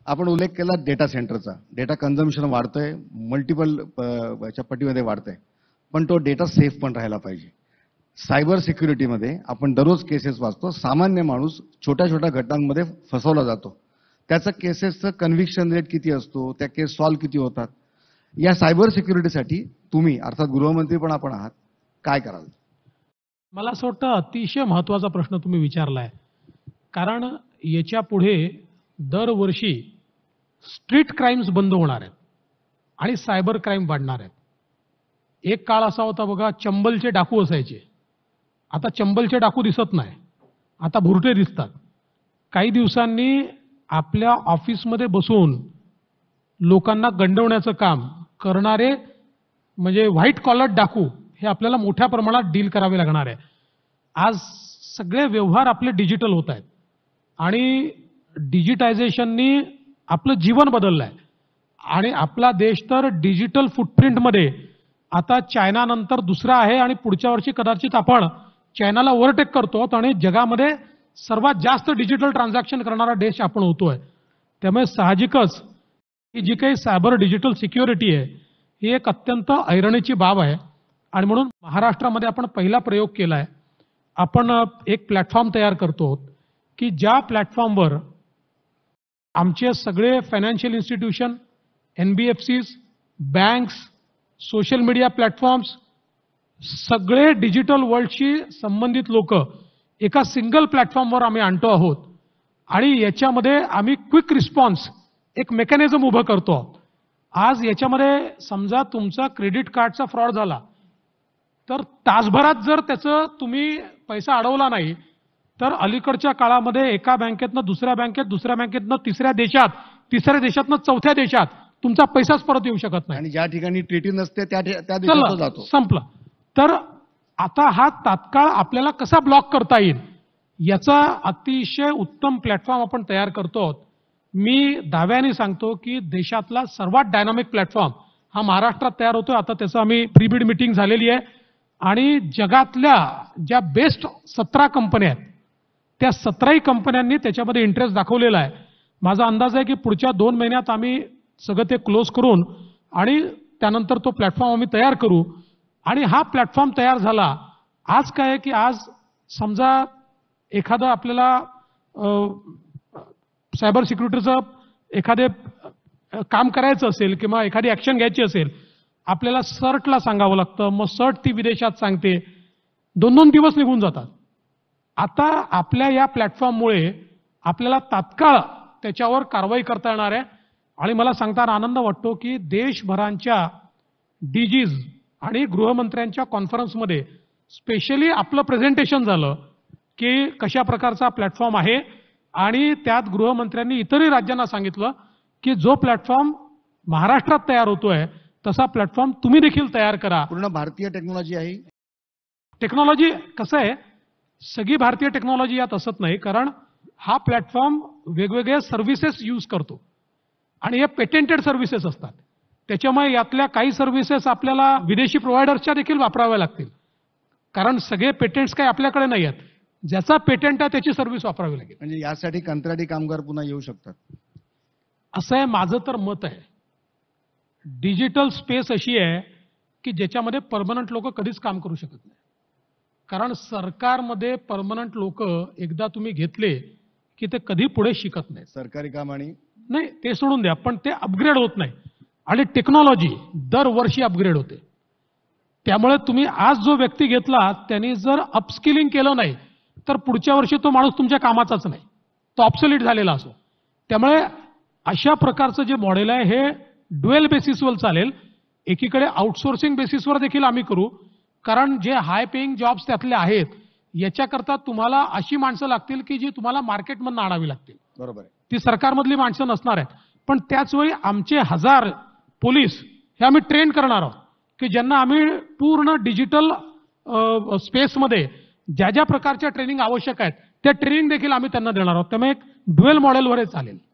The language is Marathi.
आपण उल्लेख केला डेटा सेंटरचा. डेटा कन्झम्पशन वाढतंय, मल्टिपल पटीमध्ये वाढतंय, पण तो डेटा सेफ पण राहायला पाहिजे. सायबर सिक्युरिटीमध्ये आपण दररोज केसेस वाचतो. सामान्य माणूस छोट्या छोट्या घटनांमध्ये फसवला जातो. त्याचं केसेसचं कन्व्हिक्शन रेट किती असतो, त्या केस सॉल्व्ह किती होतात. या सायबर सिक्युरिटीसाठी तुम्ही अर्थात गृहमंत्री पण आपण आहात, काय कराल? मला असं वाटतं अतिशय महत्त्वाचा प्रश्न तुम्ही विचारलाय. कारण याच्या पुढे दरवर्षी स्ट्रीट क्राईम्स बंद होणार आहेत आणि सायबर क्राईम वाढणार आहेत. एक काळ असा होता बघा, चंबलचे डाकू असायचे. आता चंबलचे डाकू दिसत नाही, आता भुरटे दिसतात. काही दिवसांनी आपल्या ऑफिसमध्ये बसून लोकांना गंडवण्याचं काम करणारे म्हणजे व्हाईट कॉलर डाकू हे आपल्याला मोठ्या प्रमाणात डील करावे लागणार आहे. आज सगळे व्यवहार आपले डिजिटल होत आहेत आणि डिजिटायझेशननी आपलं जीवन बदललं आहे आणि आपला देश तर डिजिटल फुटप्रिंटमध्ये आता चायनानंतर दुसरा आहे आणि पुढच्या वर्षी कदाचित आपण चायनाला ओव्हरटेक करतो आणि जगामध्ये सर्वात जास्त डिजिटल ट्रान्झॅक्शन करणारा देश आपण होतोय. त्यामुळे साहजिकच ही जी काही सायबर डिजिटल सिक्युरिटी आहे ही एक अत्यंत ऐरणीची बाब आहे आणि म्हणून महाराष्ट्रामध्ये आपण पहिला प्रयोग केला आहे. आपण एक प्लॅटफॉर्म तयार करतो की ज्या प्लॅटफॉर्मवर आमचे सगळे financial institution, NBFCs, banks, social media platforms, सगळे डिजिटल वर्ल्डशी संबंधित लोक एका सिंगल प्लॅटफॉर्मवर आम्ही आणतो आहोत आणि याच्यामध्ये आम्ही क्विक रिस्पॉन्स एक मेकॅनिझम उभं करतो आहोत. आज याच्यामध्ये समजा तुमचा क्रेडिट कार्डचा फ्रॉड झाला तर तासभरात जर त्याचं तुम्ही पैसा अडवला नाही तर अलीकडच्या काळामध्ये एका बँकेतनं दुसऱ्या बँकेत, दुसऱ्या बँकेतनं तिसऱ्या देशात, तिसऱ्या देशातनं चौथ्या देशात तुमचा पैसाच परत येऊ शकत नाही. आणि ज्या ठिकाणी ट्रीटी नसते त्या देशात जातो. संपलं. तर आता हा तात्काळ आपल्याला कसा ब्लॉक करता येईल याचा अतिशय उत्तम प्लॅटफॉर्म आपण तयार करतो. मी दाव्याने सांगतो की देशातला सर्वात डायनामिक प्लॅटफॉर्म हा महाराष्ट्रात तयार होतोय. आता त्याचं आम्ही प्रीबिड मीटिंग झालेली आहे आणि जगातल्या ज्या बेस्ट 17 कंपन्या आहेत त्या 17ही कंपन्यांनी त्याच्यामध्ये इंटरेस्ट दाखवलेला आहे. माझा अंदाज आहे की पुढच्या 2 महिन्यात आम्ही सगळं ते क्लोज करून आणि त्यानंतर तो प्लॅटफॉर्म आम्ही तयार करू. आणि हा प्लॅटफॉर्म तयार झाला. आज काय आहे की आज समजा एखादं आपल्याला सायबर सिक्युरिटीचं एखादे काम करायचं असेल किंवा एखादी ॲक्शन घ्यायची असेल, आपल्याला सर्टला सांगावं लागतं. मग सर्ट ती विदेशात सांगते, 2-2 दिवस निघून जातात. आता आपल्या या प्लॅटफॉर्ममुळे आपल्याला तात्काळ त्याच्यावर कारवाई करता येणार आहे आणि मला सांगताना आनंद वाटतो की देशभरांच्या डीजीज आणि गृहमंत्र्यांच्या कॉन्फरन्समध्ये स्पेशली आपलं प्रेझेंटेशन झालं की कशा प्रकारचा प्लॅटफॉर्म आहे आणि त्यात गृहमंत्र्यांनी इतरही राज्यांना सांगितलं की जो प्लॅटफॉर्म महाराष्ट्रात तयार होतोय तसा प्लॅटफॉर्म तुम्ही देखील तयार करा. पूर्ण भारतीय टेक्नॉलॉजी आहे. टेक्नॉलॉजी कसं आहे, सगळी भारतीय टेक्नॉलॉजी यात असत नाही, कारण हा प्लॅटफॉर्म वेगवेगळ्या सर्व्हिसेस यूज करतो आणि हे पेटेंटेड सर्व्हिसेस असतात. त्याच्यामुळे यातल्या काही सर्व्हिसेस आपल्याला विदेशी प्रोव्हायडर्सच्या देखील वापराव्या लागतील, कारण सगळे पेटेंट्स काही आपल्याकडे नाही आहेत. ज्याचा पेटेंट आहे त्याची सर्व्हिस वापरावी लागेल. म्हणजे यासाठी कंत्राटी कामगार पुन्हा येऊ शकतात असं आहे माझं तर मत आहे. डिजिटल स्पेस अशी आहे की ज्याच्यामध्ये परमनंट लोक कधीच काम करू शकत नाही, कारण सरकारमध्ये परमनंट लोक एकदा तुम्ही घेतले की ते कधी पुढे शिकत नाही. सरकारी काम आणि नाही ते सोडून द्या, पण ते अपग्रेड होत नाही आणि टेक्नॉलॉजी दरवर्षी अपग्रेड होते. त्यामुळे तुम्ही आज जो व्यक्ती घेतला त्यांनी जर अपस्किलिंग केलं नाही तर पुढच्या वर्षी तो माणूस तुमच्या कामाचाच नाही, तो ऑब्सोलीट झालेला असो. त्यामुळे अशा प्रकारचं जे मॉडेल आहे हे ड्युएल बेसिसवर चालेल. एकीकडे आउटसोर्सिंग बेसिसवर देखील आम्ही करू, कारण जे हाय पेईंग जॉब्स त्यातले आहेत याच्याकरता तुम्हाला अशी माणसं लागतील की जी तुम्हाला मार्केटमधून आणावी लागतील. बरोबर आहे. ती सरकारमधली माणसं नसणार आहेत. पण त्याचवेळी आमचे 1000 पोलीस हे आम्ही ट्रेन करणार आहोत की ज्यांना आम्ही पूर्ण डिजिटल स्पेसमध्ये ज्या ज्या प्रकारच्या ट्रेनिंग आवश्यक आहेत त्या ट्रेनिंग देखील आम्ही त्यांना देणार आहोत. त्यामुळे एक ड्युएल मॉडेलवर चालेल.